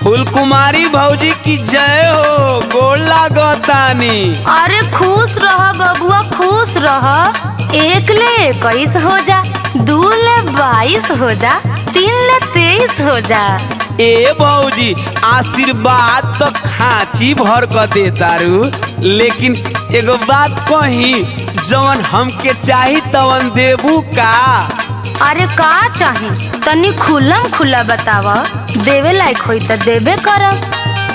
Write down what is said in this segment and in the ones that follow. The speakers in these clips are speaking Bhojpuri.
फूलकुमारी भौजी की जय हो। गोड़ लागतानी। अरे खुश रह बबुआ, खुश रह। 1 ले 21 हो जा, 2 ले 22 हो जा, 3 ले 23 हो जा। ए भौजी आशीर्वाद तो खांची भर कर दे तारू, लेकिन एगो बात कही, जवन हमके चाही तवन देबू का? अरे का चाही तनी खुलम खुला बतावा, देवे लायक होई त देबे करब।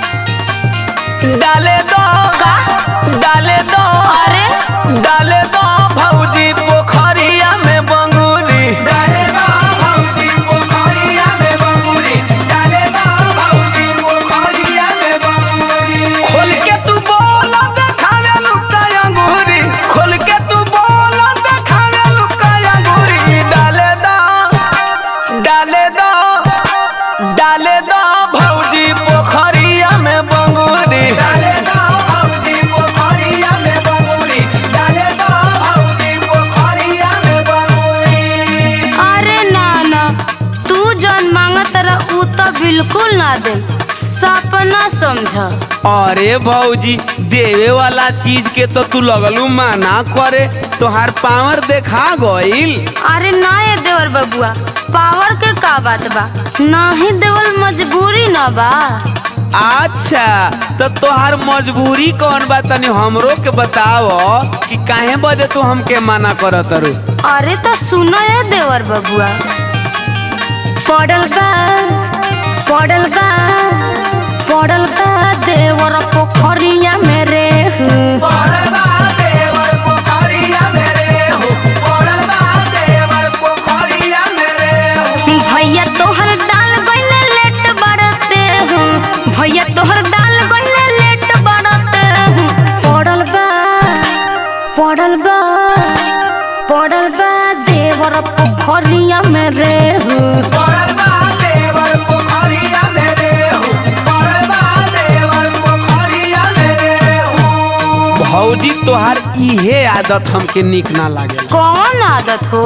डाले दो का डाले दो अरे डाले दो भौजी पोखरिया में बंगुरी। डाले दो भौजी पोखरिया में बंगुरी। डाले दो भौजी पोखरिया में बंगुरी। खोल के तू बोल देखावे लुका अंगूरी। खोल के तू बोल देखावे लुका अंगूरी। डाले दो डाले दो डाले दो भौजी पोखरिया में बंगुरी। डाले दो भौजी पोखरिया में बंगुरी। डाले दो भौजी पोखरिया में बंगुरी। अरे ना ना, तू जौन मांगत रह उ तो बिल्कुल ना दे, सपना समझ। अरे भौजी देवे वाला चीज के तो तू लगलू माना करे, तोहार पावर देखा गइल। अरे ना ये देवर बबुआ, पावर के का बात बा, नाही देवल मजबूरी ना बा। अच्छा तो तोहार मजबूरी कौन बा, तनी हमरो के बताओ कि काहे बजे तू हमके मना करत रू। अरे तो सुनो ये देवर बबुआ, पड़ल बा पड़ल बा पड़ल बा देवर पोखरिया मेरे। पड़ल बा देवर पोखरिया मेरे हो। पड़ल बा देवर पोखरिया मेरे हो। भैया तोहर डाल गइले लेट बढ़ते हूँ, भैया तोहर डाल गइले लेट बढ़ते हूँ। पड़ल बा पड़ल बा पड़ल बा देवर पोखरिया मेरे हूँ। पड़ल बा देवर पोखरिया मेरे हो। पड़ल बा देवर पोखरिया मेरे हो। भौजी तोहार इहे आदत हमके निक ना लागे। कौन आदत हो?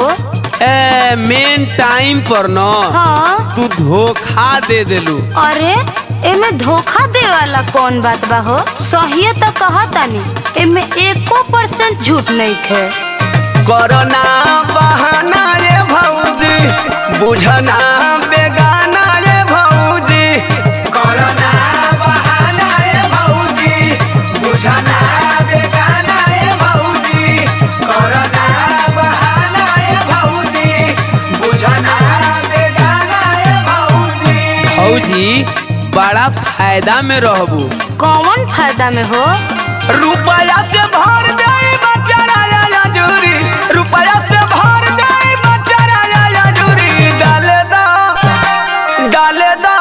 मेन टाइम पर न हाँ तू धोखा दे देलू। अरे एमे धोखा दे वाला कौन बात बा हो? सही तो कहतानी, एमे 1% झूठ नहीं है। कोरोना बहाना ये भौजी, बुझना बेगाना ये भौजी। कोरोना बहाना ये भौजी, बुझना बेगाना ये भौजी। कोरोना बहाना ये भौजी, बुझना बेगाना ये भौजी। भौजी बड़ा फायदा में रहबू। कौन फायदा में हो? रुपया से भर दे बचारा या जूरी। रुपया से भर दे बचारा या जूरी। डाले दो डाले दो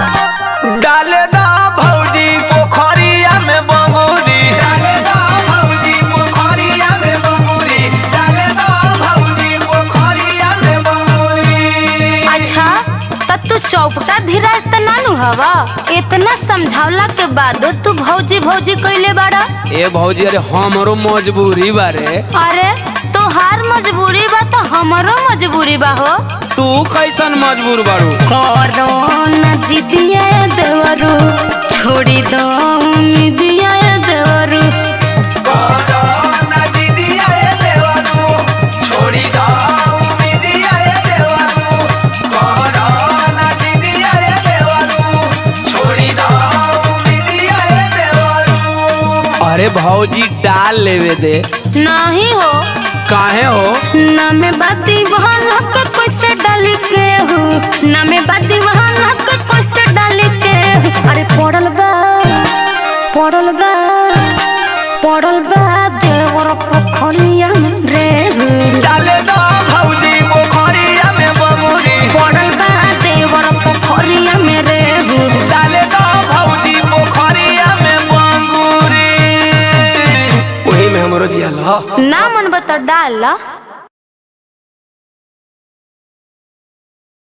डाले दो भौजी पोखरिया में बंगुरी। डाले दो भौजी पोखरिया में बंगुरी। डाले दो भौजी पोखरिया में बंगुरी। अच्छा तब तू चौपटा धीरा त नानू हवा, इतना समझावला के बाद तू भौजी भौजी कइले बाड़ा। ए भौजी अरे हमरो मजबूरी बारे। अरे तोहार मजबूरी बा तो हमरो मजबूरी बा हो। तू कैसन मजबूर बारू? कोरोना जिदिया देवरू, छोड़ी दो मिदिया देवरू। कोरोना जिदिया देवरू, छोड़ी दो मिदिया देवरू। कोरोना जिदिया देवरू, छोड़ी दो मिदिया देवरू। अरे भौजी डाल लेवे दे। नहीं हो। काहे हो? ना में बाती बहन हक कैसे डाल के हो, ना में बाती बहन हक कैसे डाल के हो। अरे पड़ल बा पड़ल बा पड़ल बा देवर पोखरिया रे। डाले दो भौजी पोखरिया में बंगुरी। पड़ल बा देवर पोखरिया में रे। डाले दो भौजी पोखरिया में बंगुरी। वही में हमरो जिया ला। ना मन बता डाल ला।